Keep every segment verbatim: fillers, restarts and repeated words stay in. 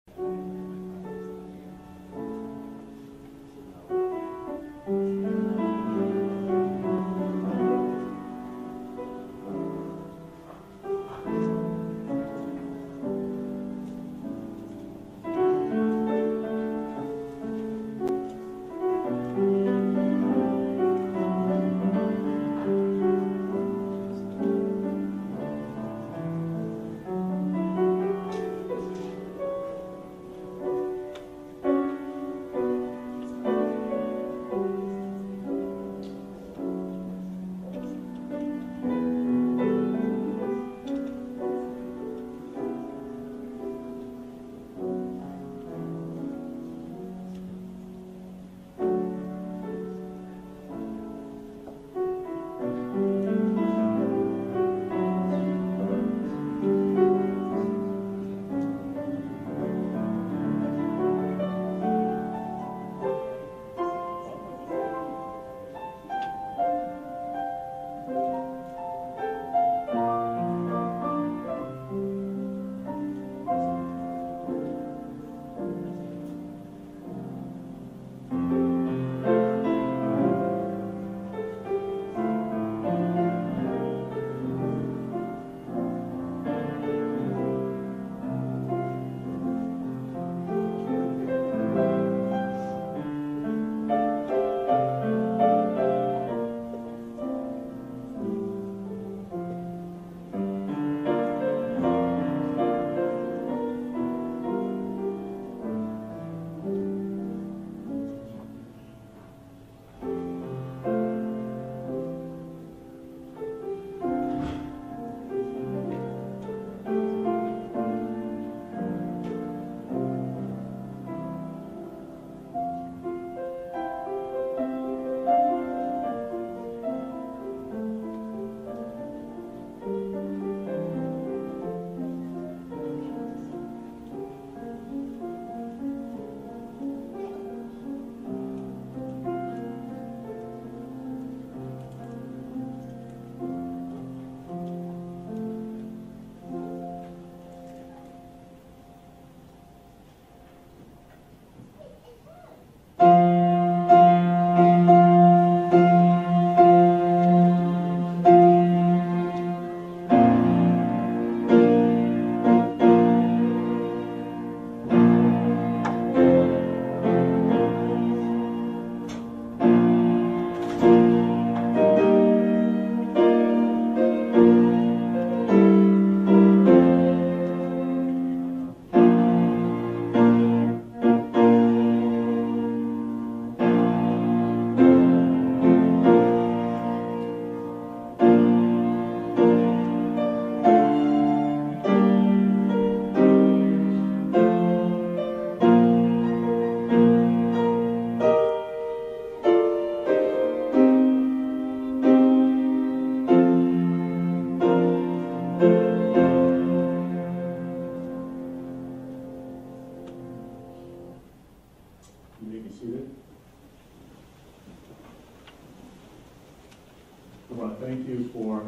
I want to thank you for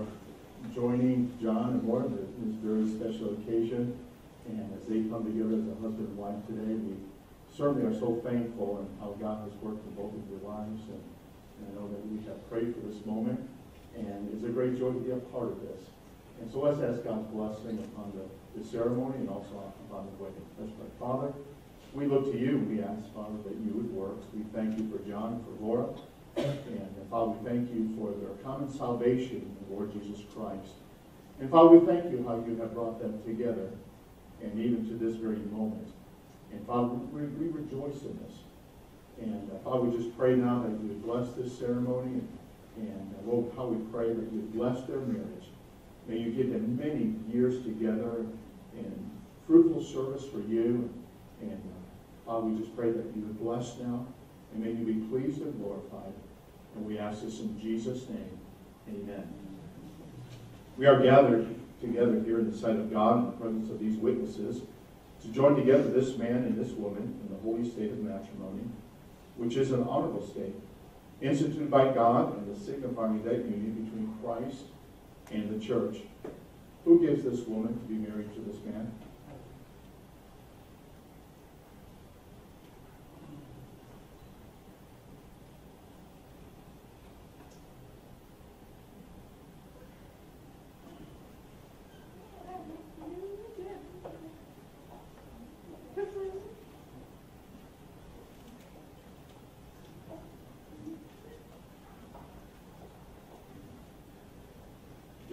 joining John and Laura at this very special occasion. And as they come together as a husband and wife today, we certainly are so thankful in how God has worked in both of your lives. And, and I know that we have prayed for this moment. And it's a great joy to be a part of this. And so let's ask God's blessing upon the, the ceremony and also upon the wedding. Let's pray. Father, we look to you. We ask, Father, that you would work. We thank you for John, for Laura. And uh, Father, we thank you for their common salvation in the Lord Jesus Christ. And Father, we thank you how you have brought them together and even to this very moment. And Father, we, we rejoice in this. And uh, Father, we just pray now that you would bless this ceremony. And, and uh, Lord, how we pray that you would bless their marriage. May you give them many years together in fruitful service for you. And uh, Father, we just pray that you would bless now. And may you be pleased and glorified. And we ask this in Jesus' name. Amen. We are gathered together here in the sight of God in the presence of these witnesses to join together this man and this woman in the holy state of matrimony, which is an honorable state, instituted by God and the signifying that union between Christ and the church. Who gives this woman to be married to this man?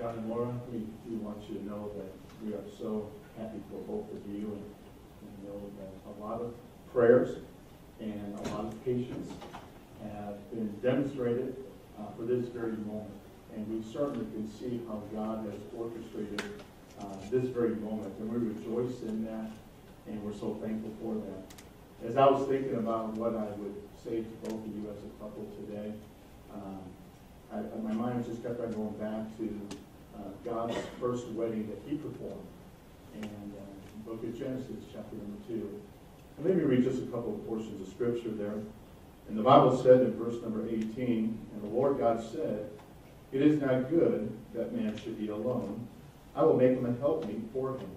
John and Laura, we, we want you to know that we are so happy for both of you, and we know that a lot of prayers and a lot of patience have been demonstrated uh, for this very moment. And we certainly can see how God has orchestrated uh, this very moment, and we rejoice in that, and we're so thankful for that. As I was thinking about what I would say to both of you as a couple today, um, I, my mind just kept on going back to uh, God's first wedding that He performed, and uh, Book of Genesis, chapter number two. And let me read just a couple of portions of Scripture there. And the Bible said in verse number eighteen, and the Lord God said, "It is not good that man should be alone. I will make him a helpmeet for him."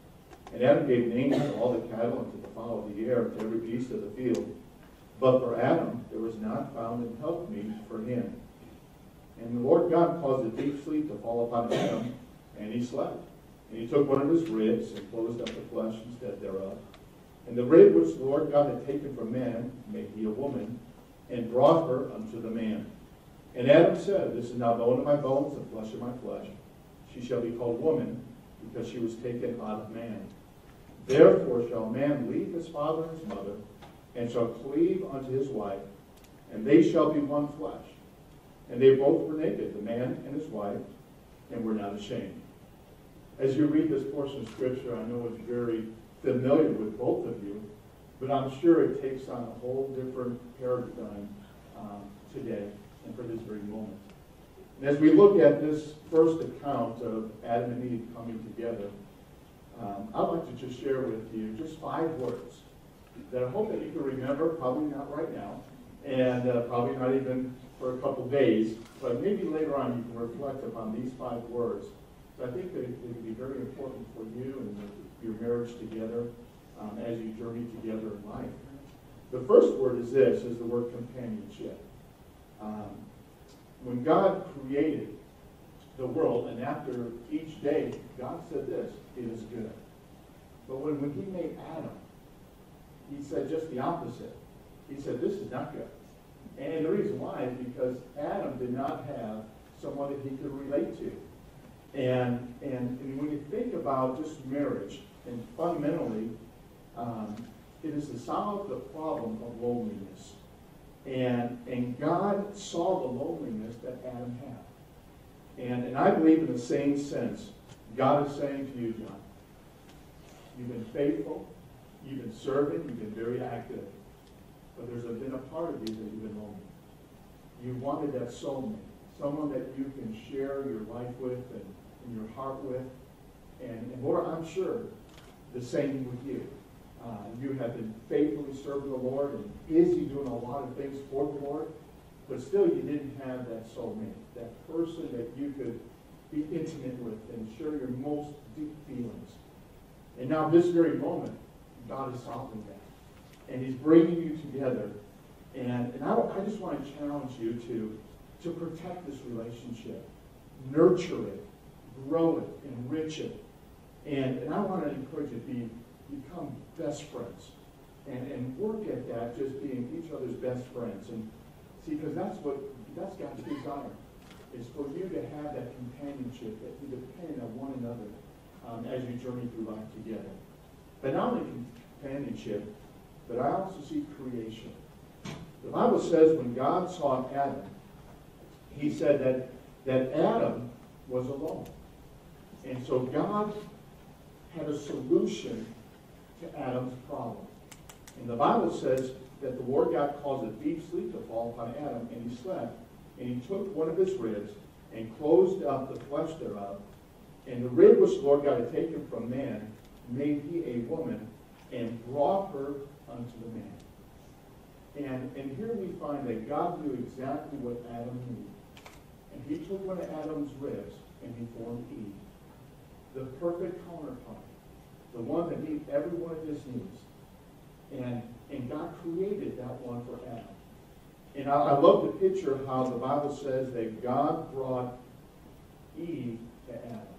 And Adam gave names to all the cattle and to the fowl of the air, to every beast of the field. But for Adam there was not found an helpmeet for him. And the Lord God caused a deep sleep to fall upon Adam, and he slept. And he took one of his ribs and closed up the flesh instead thereof. And the rib which the Lord God had taken from man made he a woman, and brought her unto the man. And Adam said, "This is now bone of my bones and flesh of my flesh. She shall be called woman, because she was taken out of man. Therefore shall a man leave his father and his mother, and shall cleave unto his wife, and they shall be one flesh. And they both were naked, the man and his wife, and were not ashamed." As you read this portion of Scripture, I know it's very familiar with both of you, but I'm sure it takes on a whole different paradigm um, today and for this very moment. And as we look at this first account of Adam and Eve coming together, um, I'd like to just share with you just five words that I hope that you can remember, probably not right now, and uh, probably not even for a couple days, but maybe later on you can reflect upon these five words. So I think that it would be very important for you and your marriage together um, as you journey together in life. The first word is this, is the word companionship. Um, when God created the world, and after each day, God said this, "It is good." But when, when He made Adam, He said just the opposite. He said, "This is not good." And the reason why is because Adam did not have someone that he could relate to. And, and, and when you think about just marriage, and fundamentally, um, it is to solve the problem of loneliness. And, and God saw the loneliness that Adam had. And, and I believe in the same sense, God is saying to you, John, you've been faithful, you've been serving, you've been very active. But there's been a part of you that you've been lonely. You wanted that soulmate, someone that you can share your life with and, and your heart with. And, and Lord, I'm sure the same with you. Uh, you have been faithfully serving the Lord and busy doing a lot of things for the Lord, but still you didn't have that soulmate, that person that you could be intimate with and share your most deep feelings. And now this very moment, God is solving that. And He's bringing you together. And, and I, I just want to challenge you to, to protect this relationship, nurture it, grow it, enrich it. And, and I want to encourage you to be, become best friends. And, and work at that, just being each other's best friends. And see, because that's what, that's God's desire, is for you to have that companionship, that you depend on one another um, as you journey through life together. But not only companionship, but I also see creation. The Bible says when God saw Adam, He said that, that Adam was alone. And so God had a solution to Adam's problem. And the Bible says that the Lord God caused a deep sleep to fall upon Adam, and he slept. And He took one of his ribs and closed up the flesh thereof. And the rib which the Lord God had taken from man made He a woman, and brought her unto the man. And, and here we find that God knew exactly what Adam needed. And He took one of Adam's ribs and He formed Eve, the perfect counterpart, the one that meets every one of his needs. And, and God created that one for Adam. And I, I love the picture of how the Bible says that God brought Eve to Adam.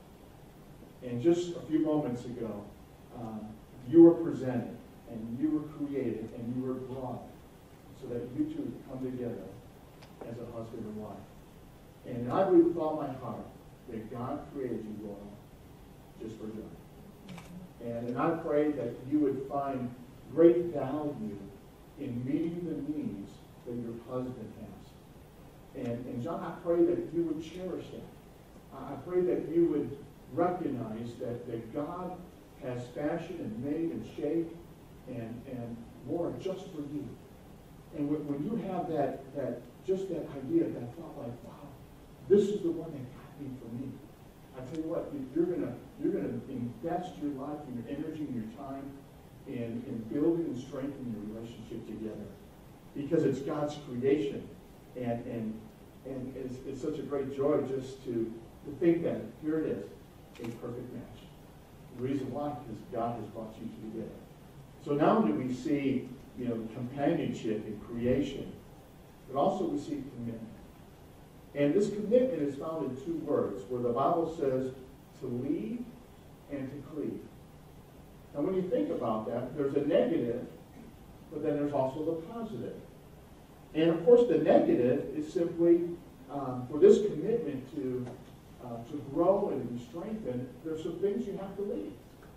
And just a few moments ago, um, you were presented, and you were created, and you were brought, so that you two would come together as a husband and wife. And I believe with all my heart that God created you, Laura, just for John. And, and I pray that you would find great value in meeting the needs that your husband has. And, and John, I pray that you would cherish that. I pray that you would recognize that, that God has fashioned and made and shaped and, and more just for you. And when, when you have that, that, just that idea, that thought like, wow, this is the one that got me for me. I tell you what, you're gonna, you're gonna invest your life and your energy and your time in, in building and strengthening your relationship together. Because it's God's creation. And, and, and it's, it's such a great joy just to, to think that here it is, a perfect match. The reason why is God has brought you two together. So not only do we see, you know, companionship and creation, but also we see commitment. And this commitment is found in two words, where the Bible says to lead and to cleave. And when you think about that, there's a negative, but then there's also the positive. And of course, the negative is simply um, for this commitment to uh, to grow and to be strengthened. There's some things you have to leave.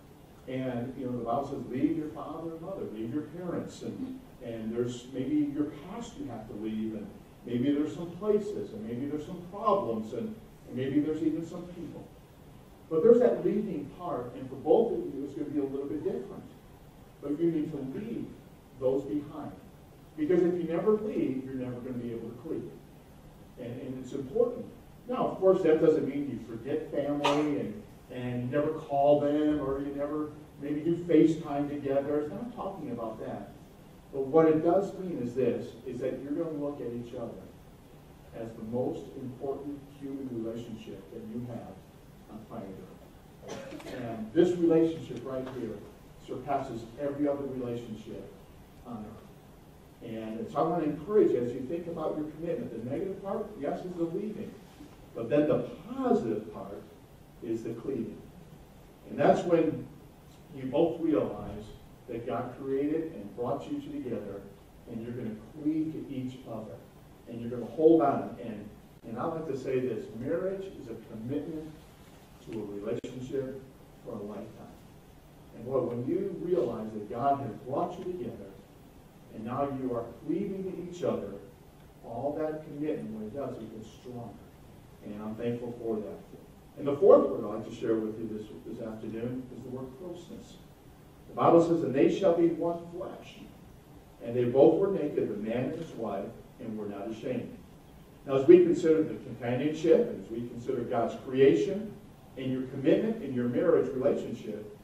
And you know, the Bible says, leave your father and mother, leave your parents, and and there's maybe your past you have to leave, and maybe there's some places, and maybe there's some problems, and, and maybe there's even some people. But there's that leaving part, and for both of you, it's going to be a little bit different. But you need to leave those behind. Because if you never leave, you're never going to be able to cleave. And, and it's important. Now, of course, that doesn't mean you forget family and, and you never call them, or you never maybe do FaceTime together. It's not talking about that. But what it does mean is this, is that you're going to look at each other as the most important human relationship that you have on planet Earth. And this relationship right here surpasses every other relationship on Earth. And so I want to encourage you, as you think about your commitment, the negative part, yes, is the leaving. But then the positive part is the cleaving. And that's when you both realize that God created and brought you two together, and you're going to cleave to each other. And you're going to hold on. And, and I like to say this, marriage is a commitment to a relationship for a lifetime. And boy, when you realize that God has brought you together, and now you are cleaving to each other, all that commitment, what it does, it gets stronger. And I'm thankful for that. And the fourth word I'd like to share with you this, this afternoon is the word closeness. The Bible says, and they shall be one flesh. And they both were naked, the man and his wife, and were not ashamed. Now, as we consider the companionship, and as we consider God's creation, and your commitment in your marriage relationship,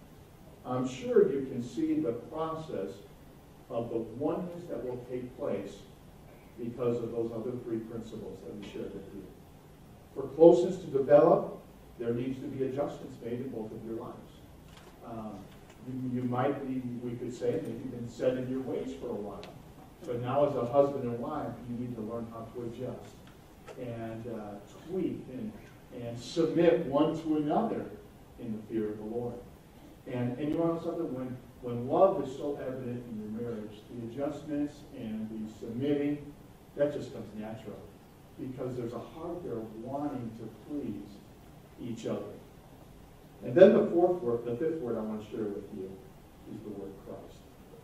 I'm sure you can see the process of the oneness that will take place because of those other three principles that we shared with you. For closeness to develop, there needs to be adjustments made in both of your lives. Um, you, you might be, we could say, maybe been set in your ways for a while. But now as a husband and wife, you need to learn how to adjust and uh, tweak and, and submit one to another in the fear of the Lord. And, and you know something? When, when love is so evident in your marriage, the adjustments and the submitting, that just comes natural. Because there's a heart there wanting to please each other. And then the fourth word, the fifth word I want to share with you is the word Christ.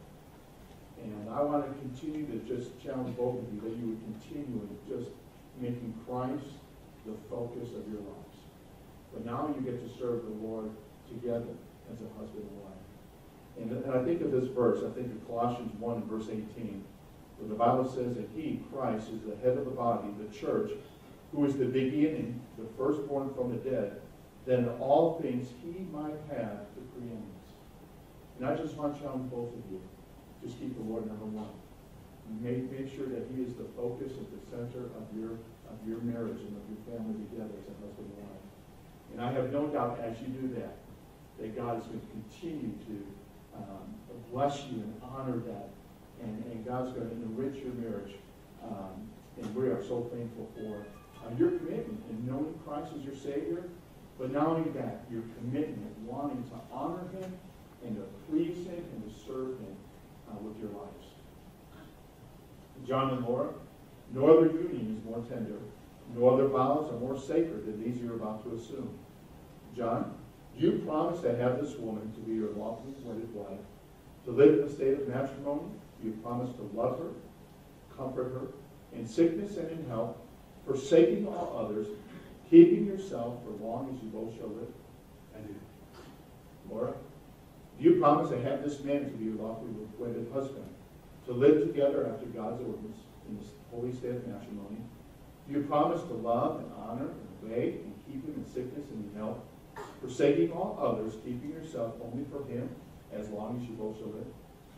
And I want to continue to just challenge both of you that you would continue in just making Christ the focus of your lives. But now you get to serve the Lord together as a husband and wife. And, and I think of this verse, I think of Colossians one and verse eighteen. Where the Bible says that he, Christ, is the head of the body, the church, who is the beginning, the firstborn from the dead, that in all things he might have the preeminence. And I just want to challenge both of you. Just keep the Lord number one. Make, make sure that he is the focus at the center of your, of your marriage and of your family together as a husband and wife. And I have no doubt as you do that, that God is going to continue to um, bless you and honor that. And, and God's going to enrich your marriage. Um, and we are so thankful for uh, your commitment in knowing Christ as your Savior. But not only that, your commitment, wanting to honor him and to please him and to serve him uh, with your lives. John and Laura, no other union is more tender No other vows are more sacred than these you're about to assume. John, do you promise to have this woman to be your lawfully wedded wife, to live in a state of matrimony? Do you promise to love her, comfort her, in sickness and in health, forsaking all others, keeping yourself for long as you both shall live? I do. Laura, do you promise to have this man to be your lawfully wedded husband, to live together after God's ordinance in the holy state of matrimony? Do you promise to love and honor and obey and keep him in sickness and in health, forsaking all others, keeping yourself only for him as long as you both shall live?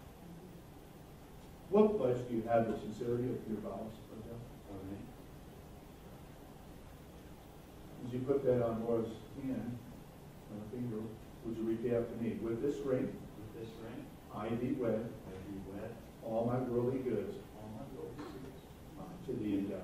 What pledge do you have the sincerity of your vows? Okay. As you put that on Laura's hand, on her finger, would you repeat after me? With this ring, With this ring, I thee wed, I do wed all my worldly goods all my worldly goods to thee and God.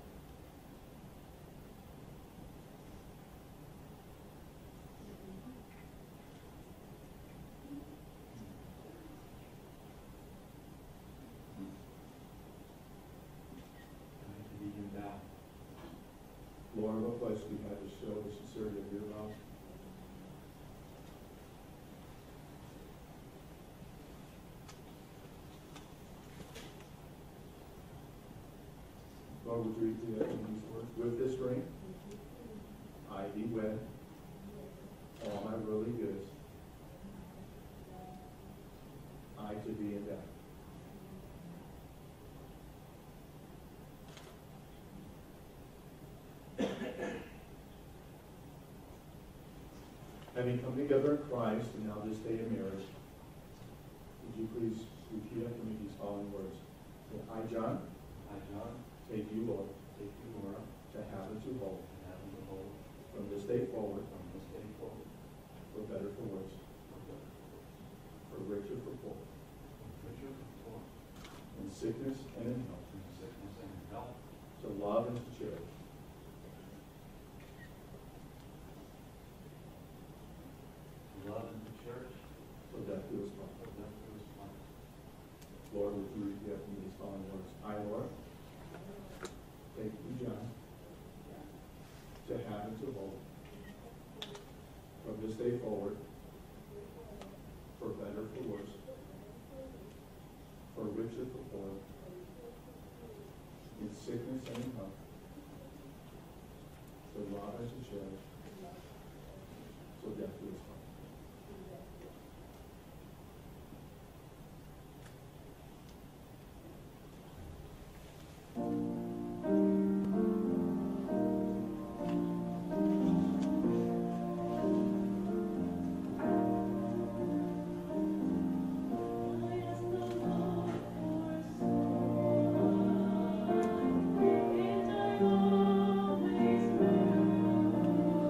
to thee and thou. Lord, what pledge do you have to show the sincerity of your vows? Lord, would you repeat after these words? With this ring, I thee wed, all my worldly goods, I to thee and thou. Having come together in Christ and now this day in marriage, would you please repeat after me these following words? I, John, I, John, take you, Lord, take you, Laura, to have and to hold, and have and behold, from this day forward, from this day forward, for better, for worse, for good, for richer, for poor, for richer, for poor, in sickness and in health, in sickness and in health, to love and to cherish, to love and to cherish, till death do us part. till death do us part. Lord, would you repeat after me these following words? I, Lord, take you, John, to have and to hold, from this day forward, for better, for worse, for richer, for poor, in sickness and in health, to love and to cherish, till death do us part. Always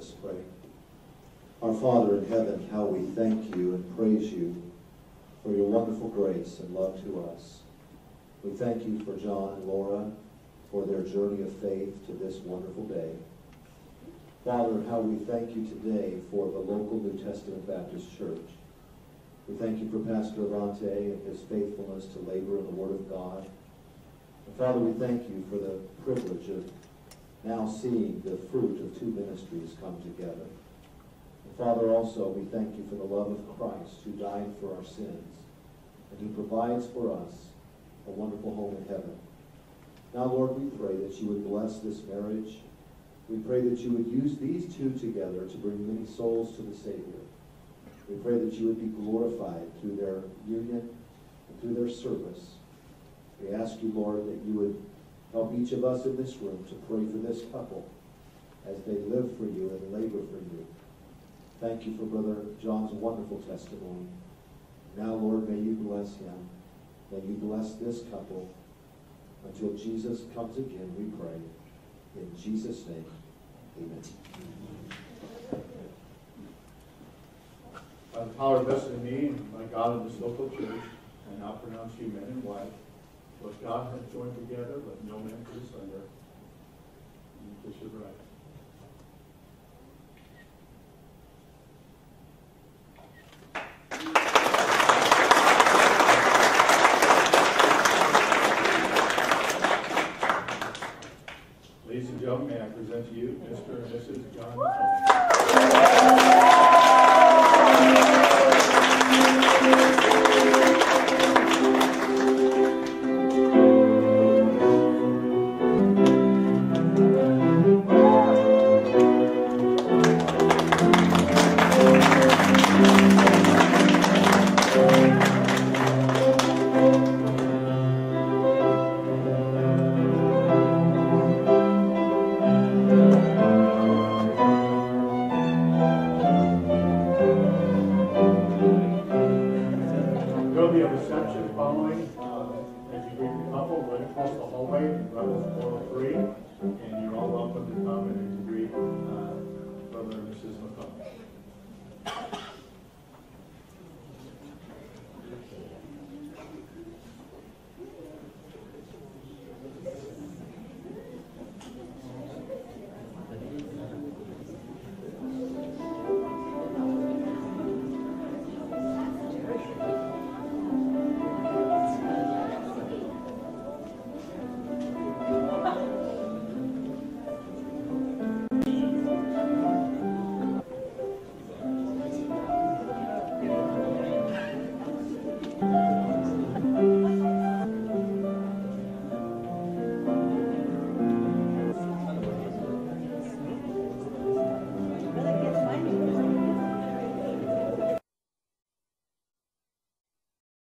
us pray. Our Father in heaven, how we thank you and praise you for your wonderful grace and love to us. We thank you for John and Laura, for their journey of faith to this wonderful day. Father, how we thank you today for the local New Testament Baptist Church. We thank you for Pastor Avante and his faithfulness to labor in the Word of God. And Father, we thank you for the privilege of now seeing the fruit of two ministries come together. And Father, also, we thank you for the love of Christ who died for our sins and who provides for us a wonderful home in heaven. Now, Lord, we pray that you would bless this marriage. We pray that you would use these two together to bring many souls to the Savior. We pray that you would be glorified through their union and through their service. We ask you, Lord, that you would help each of us in this room to pray for this couple as they live for you and labor for you. Thank you for Brother John's wonderful testimony. Now, Lord, may you bless him. May you bless this couple until Jesus comes again, we pray. In Jesus' name, amen. By the power vested in me and by God in this local church, I now pronounce you man and wife. What God hath joined together, let no man put asunder. You kiss your bride. Ladies and gentlemen, may I present to you Mister and Missus John McCollum. There will be a reception following uh, as you greet the couple right across the hallway, right with four oh three, and you're all welcome to come and to greet uh, Brother and Missus McCollum.